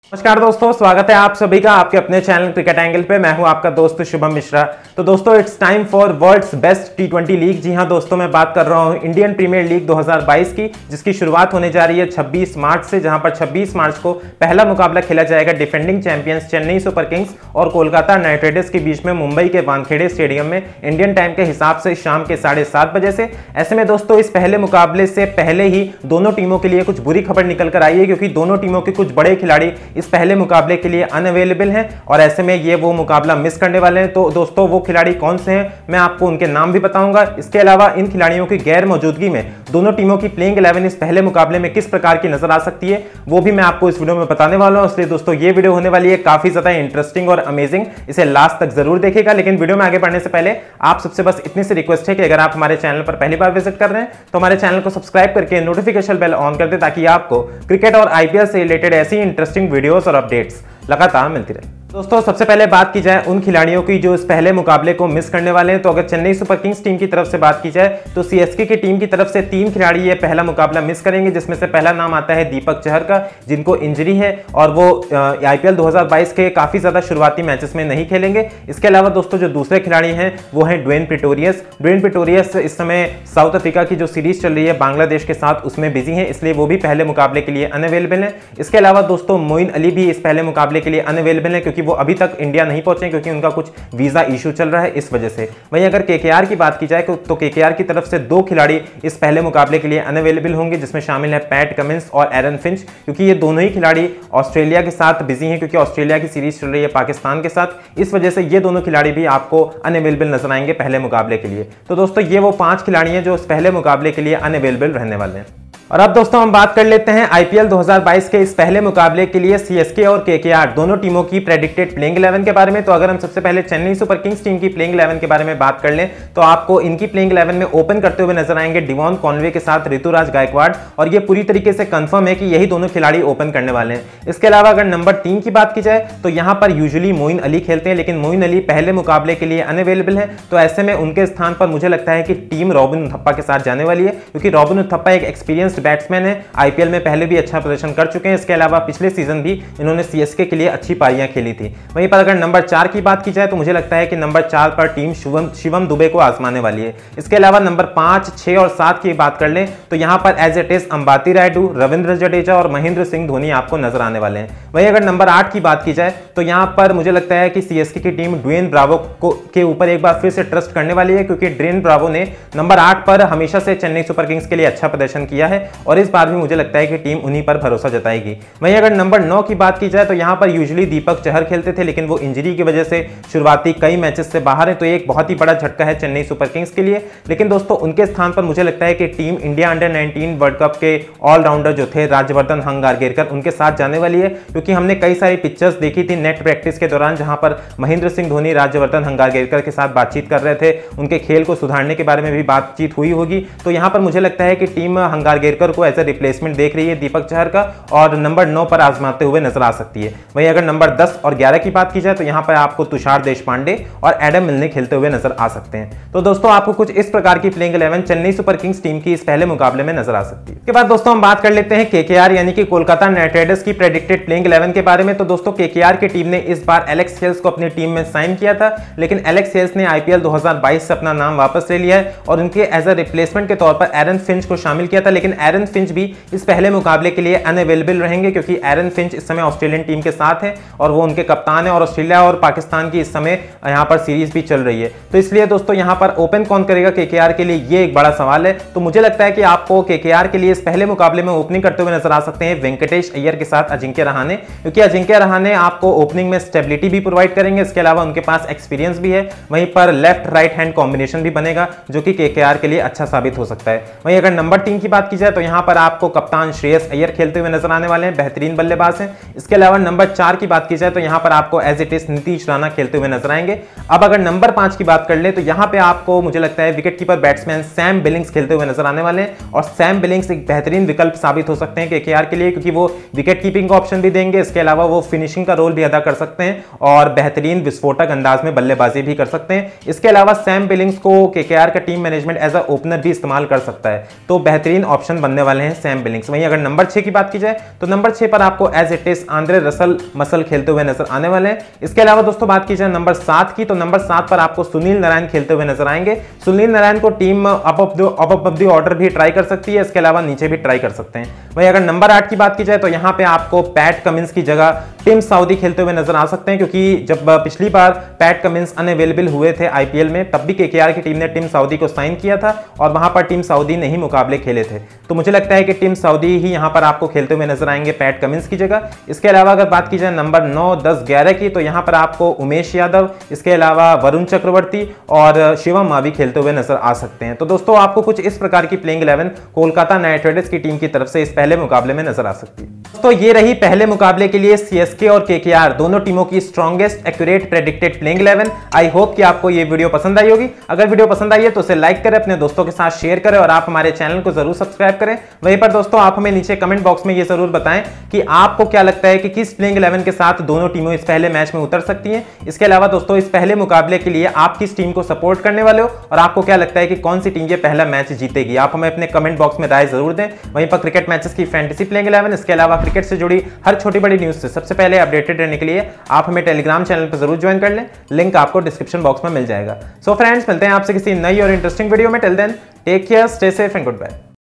नमस्कार दोस्तों, स्वागत है आप सभी का आपके अपने चैनल क्रिकेट एंगल पे। मैं हूं आपका दोस्त शुभम मिश्रा। तो दोस्तों, it's time for world's best टी20 लीग। जी हां दोस्तों, मैं बात कर रहा हूं इंडियन प्रीमियर लीग 2022 की, जिसकी शुरुआत होने जा रही है 26 मार्च से, जहां पर 26 मार्च को पहला मुकाबला खेला जाएगा defending champions Chennai Super Kings और कोलकाता नाइट राइडर्स के बीच में मुंबई के वानखेड़े स्टेडियम में इंडियन टाइम के हिसाब से शाम के 7:30 बजे से। ऐसे में दोस्तों, इस पहले मुकाबले से पहले ही दोनों टीमों के लिए कुछ बुरी खबर निकल कर आई है, क्योंकि दोनों टीमों के कुछ बड़े खिलाड़ी इस पहले मुकाबले के लिए अनअवेलेबल हैं और ऐसे में ये वो मुकाबला मिस करने वाले हैं। तो दोस्तों, वो खिलाड़ी कौन से हैं, मैं आपको उनके नाम भी बताऊंगा। इसके अलावा इन खिलाड़ियों की गैर मौजूदगी में दोनों टीमों की प्लेइंग 11 इस पहले मुकाबले में किस प्रकार की नजर आ सकती है, वो भी मैं आपको इस वीडियो में बताने वाला हूं। इसलिए दोस्तों, ये वीडियो होने वाली है काफी ज्यादा इंटरेस्टिंग और अमेजिंग, इसे लास्ट तक जरूर देखिएगा। लेकिन वीडियो में आगे बढ़ने से पहले आप सबसे बस इतनी सी रिक्वेस्ट है कि अगर आप हमारे चैनल पर पहली बार विजिट कर रहे हैं तो हमारे चैनल को सब्सक्राइब करके नोटिफिकेशन बेल ऑन कर दे, ताकि आपको क्रिकेट और आईपीएल से रिलेटेड ऐसी इंटरेस्टिंग वीडियोस और अपडेट्स लगातार मिलती रहे। दोस्तों, सबसे पहले बात की जाए उन खिलाड़ियों की जो इस पहले मुकाबले को मिस करने वाले हैं, तो अगर चेन्नई सुपर किंग्स टीम की तरफ से बात की जाए तो सीएसके की टीम की तरफ से 3 खिलाड़ी ये पहला मुकाबला मिस करेंगे, जिसमें से पहला नाम आता है दीपक चहर का, जिनको इंजरी है और वो आईपीएल 2022 के काफी ज्यादा शुरुआती मैचेस में नहीं खेलेंगे। इसके अलावा दोस्तों, जो दूसरे खिलाड़ी हैं वो है ड्वेन प्रिटोरियस। ड्वेन प्रिटोरियस इस समय साउथ अफ्रीका की जो सीरीज चल रही है बांग्लादेश के साथ, उसमें बिजी है, इसलिए वो भी पहले मुकाबले के लिए अनअवेलेबल है। इसके अलावा दोस्तों, मोइन अली भी इस पहले मुकाबले के लिए अनअवेलेबल है, क्योंकि वो अभी तक इंडिया नहीं पहुंचे, क्योंकि उनका कुछ वीजा इशू चल रहा है, इस वजह से। वहीं अगर केकेआर की बात की जाए तो केकेआर की तरफ से 2 खिलाड़ी इस पहले मुकाबले के लिए अनअवेलेबल होंगे, जिसमें शामिल है पैट कमिंस और एरन फिंच, क्योंकि ये दोनों ही खिलाड़ी ऑस्ट्रेलिया के साथ बिजी हैं, क्योंकि ऑस्ट्रेलिया की सीरीज चल रही है पाकिस्तान के साथ। इस वजह से ये दोनों खिलाड़ी भी आपको अनअवेलेबल नजर आएंगे पहले मुकाबले के लिए। तो दोस्तों, ये वो 5 खिलाड़ी हैं जो इस पहले मुकाबले के लिए अनअवेलेबल रहने वाले हैं। और अब दोस्तों, हम बात कर लेते हैं आईपीएल 2022 के इस पहले मुकाबले के लिए सीएसके और केकेआर दोनों टीमों की प्रेडिक्टेड प्लेइंग 11 के बारे में। तो अगर हम सबसे पहले चेन्नई सुपर किंग्स टीम की प्लेइंग 11 के बारे में बात कर लें, तो आपको इनकी प्लेइंग 11 में ओपन करते हुए नजर आएंगे डिवॉन कॉनवे के साथ ऋतुराज गायकवाड़, और ये पूरी तरीके से कंफर्म है कि यही दोनों खिलाड़ी ओपन करने वाले हैं। इसके अलावा अगर नंबर 3 की बात की जाए तो यहां पर यूजुअली मोइन अली खेलते हैं, लेकिन मोइन अली पहले मुकाबले के लिए अनअवेलेबल है। तो ऐसे में उनके स्थान पर मुझे लगता है कि टीम रॉबिन उथप्पा के साथ जाने वाली है, क्योंकि रॉबिन उथप्पा एक एक्सपीरियंस्ड बैट्समैन है, आईपीएल में पहले भी अच्छा प्रदर्शन कर चुके हैं। इसके अलावा पिछले सीजन भी इन्होंने सीएसके के लिए अच्छी पारियां खेली थी। वहीं पर अगर नंबर 4 की बात की जाए तो मुझे लगता है कि नंबर 4 पर टीम शिवम दुबे को आजमाने वाली है। इसके अलावा नंबर 5, 6 और 7 की बात कर लें तो यहां पर as it is Ambati Rayudu, Ravindra Jadeja और महेंद्र सिंह धोनी आपको नजर आने वाले हैं। वहीं अगर नंबर 8 की बात की जाए तो यहां पर मुझे लगता है कि सीएसके की टीम ड्वेन ब्रावो के ऊपर एक बार फिर से ट्रस्ट करने वाली है, क्योंकि ड्वेन ब्रावो ने नंबर 8 पर हमेशा से चेन्नई सुपर किंग्स के लिए अच्छा प्रदर्शन किया है, और इस बार भी मुझे लगता है कि टीम उन्हीं पर भरोसा जताएगी। वहीं अगर नंबर 9 की बात की जाए तो यहां पर यूजुअली दीपक चहर खेलते थे, लेकिन वो इंजरी की वजह से शुरुआती कई मैचेस से बाहर है, तो एक बहुत ही बड़ा झटका है चेन्नई सुपर किंग्स के लिए। लेकिन दोस्तों, उनके स्थान पर मुझे लगता है कि team India under 19 World Cup के ऑलराउंडर जो थे राज्यवर्धन हंगारगेरकर, उनके साथ जाने वाली है, क्योंकि हमने कई सारी पिक्चर्स देखी थी नेट प्रैक्टिस के दौरान, जहां पर महेंद्र सिंह धोनी राज्यवर्धन हंगारगेरकर के साथ बातचीत कर रहे थे, उनके खेल को सुधारने के बारे में भी बातचीत हुई होगी। तो यहां पर मुझे लगता है कि टीम हंगारगेरकर को एज ए रिप्लेसमेंट देख रही है दीपक चहर का, और नंबर 9 पर आजमाते हुए नजर आ सकती है। वहीं अगर नंबर 10 और 11 की बात की जाए तो यहां पर आपको तुषार देशपांडे और एडम मिलने खेलते हुए नजर आ सकते हैं। तो दोस्तों, आपको कुछ इस प्रकार की playing 11 Chennai Super Kings team की इस पहले मुकाबले में नजर आ सकती है। इसके बाद दोस्तों, हम बात कर लेते हैं केकेआर यानी कि कोलकाता नाइट राइडर्स की प्रेडिक्टेड प्लेइंग 11 के बारे में। तो दोस्तों, केकेआर की टीम ने इस बार एलेक्स हेल्स को अपनी टीम में साइन किया था, लेकिन एलेक्स हेल्स ने आईपीएल 2022 से अपना नाम वापस ले लिया है और उनके एज अ रिप्लेसमेंट के तौर पर एरन फिंच को शामिल किया था। लेकिन एरन फिंच भी इस पहले मुकाबले के लिए अनअवेलेबल रहेंगे, क्योंकि एरन फिंच इस समय ऑस्ट्रेलियन टीम के साथ है और वो उनके कप्तान है, और ऑस्ट्रेलिया और पाकिस्तान की इस समय यहां पर सीरीज भी चल रही है। तो इसलिए दोस्तों, यहां पर ओपन कौन करेगा केकेआर के लिए, ये एक बड़ा सवाल है। तो मुझे लगता है कि आपको केकेआर के लिए इस पहले मुकाबले में ओपनिंग करते हुए नजर आ सकते हैं वेंकटेश अय्यर के साथ अजिंक्य रहाणे, क्योंकि अजिंक्य रहाणे आपको ओपनिंग में स्टेबिलिटी भी प्रोवाइड करेंगे। इसके अलावा उनके पास एक्सपीरियंस भी है, वहीं पर लेफ्ट राइट हैंड कॉम्बिनेशन भी बनेगा, जो कि केकेआर के लिए अच्छा साबित हो सकता है। वहीं अगर नंबर 3 की बात की जाए तो यहां पर आपको कप्तान श्रेयस अय्यर खेलते हुए नजर आने वाले हैं, बेहतरीन बल्लेबाज हैं। इसके अलावा नंबर 4 की बात की जाए तो यहां पर आपको as it is Nitish Rana खेलते हुए नजर आएंगे। अब अगर नंबर 5 की बात कर ले तो यहां पे आपको मुझे लगता है wicket keeper batsman Sam Billings खेलते हुए नजर आने वाले हैं, और सैम बिलिंग्स एक बेहतरीन विकल्प साबित हो सकते हैं केकेआर के लिए, क्योंकि वो विकेट कीपिंग का ऑप्शन भी देंगे, इसके अलावा वो फिनिशिंग का रोल भी अदा कर सकते हैं और बेहतरीन विस्फोटक अंदाज में बल्लेबाजी भी कर सकते हैं। इसके अलावा सैम बिलिंग्स को केकेआर का team management as a opener भी इस्तेमाल कर सकता है, तो बेहतरीन ऑप्शन बनने वाले हैं सैम बिलिंग्स। वहीं अगर नंबर 6 की बात की जाए तो नंबर 6 पर आपको as it is Andre Russell muscle खेलते हुए नजर आने वाले हैं। इसके अलावा दोस्तों बात की जाए नंबर 7 की, तो नंबर 7 पर आपको सुनील नारायण खेलते हुए नजर आएंगे। सुनील नारायण को team up of the order भी ट्राई कर सकती है, इसके अलावा नीचे भी ट्राई कर सकते हैं। वहीं अगर नंबर 8 की बात की जाए तो यहां पे आपको पैट कमिंस की जगह टिम साउदी खेलते हुए नजर आ सकते हैं, क्योंकि जब पिछली बार पैट कमिंस अनअवेलेबल हुए थे आईपीएल में, तब भी केकेआर की टीम ने टिम साउदी को साइन किया था और वहां पर टिम साउदी ने ही मुकाबले खेले थे। तो मुझे लगता है कि टिम साउदी ही यहां पर आपको खेलते हुए नजर आएंगे पैट कमिंस की जगह। इसके अलावा अगर बात की जाए नंबर 9, 10, 11 की, तो यहां पर आपको उमेश यादव, इसके अलावा वरुण चक्रवर्ती और शिवम मावी खेलते हुए नजर आ सकते हैं। तो दोस्तों आपको कुछ इस प्रकार की प्लेइंग 11 कोलकाता नाइट राइडर्स की टीम की तरफ से इस पहले मुकाबले में नजर आ सकती है। दोस्तों ये रही पहले मुकाबले के लिए सीएसके और केकेआर दोनों टीमों की strongest accurate predicted playing 11। I hope कि आपको ये वीडियो पसंद आई होगी। अगर वीडियो पसंद आई है तो उसे लाइक करें, अपने दोस्तों के साथ शेयर करें और आप हमारे चैनल को जरूर सब्सक्राइब करें। वहीं पर दोस्तों आप हमें नीचे कमेंट बॉक्स में ये जरूर बताएं कि आपको क्या लगता है कि किस प्लेइंग 11 के साथ दोनों टीमों इस पहले मैच में उतर सकती हैं। इसके अलावा दोस्तों इस पहले मुकाबले के लिए आप किस टीम को सपोर्ट करने वाले हो और आपको क्या लगता है कि कौन सी टीम ये पहला मैच जीतेगी, आप हमें अपने कमेंट बॉक्स में राय जरूर दें। वहीं पर क्रिकेट मैचेस की फैंटेसी प्लेइंग 11, इसके अलावा क्रिकेट से जुड़ी हर छोटी बड़ी न्यूज से सबसे पहले अपडेटेड रहने के लिए आप हमें टेलीग्राम चैनल पर जरूर ज्वाइन कर लें, लिंक आपको डिस्क्रिप्शन बॉक्स में मिल जाएगा। सो फ्रेंड्स मिलते हैं आपसे किसी नई और इंटरेस्टिंग वीडियो में। Till then take care, stay safe and good bye.